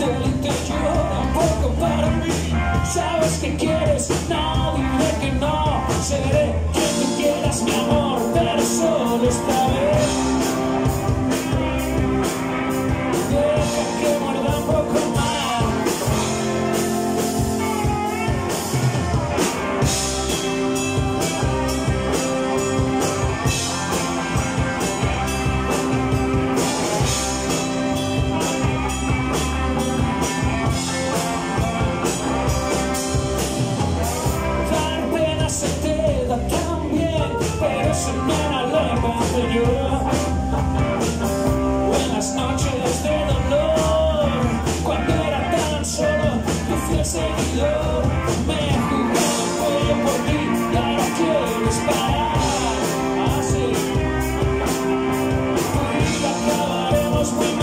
delito yo tampoco para mí. Sabes que quieres, no diré que no. Seré quien tú quieras, mi amor, pero solo esta vez. Deja que muerda un poco más. Dar pena se te da tan bien, pero eso no lo inventé yo. En las noches de dolor, cuando era tan solo tu fiel seguidor, me he jugado el cuello por ti y ahora quieres parar. Así, tú y yo acabaremos muy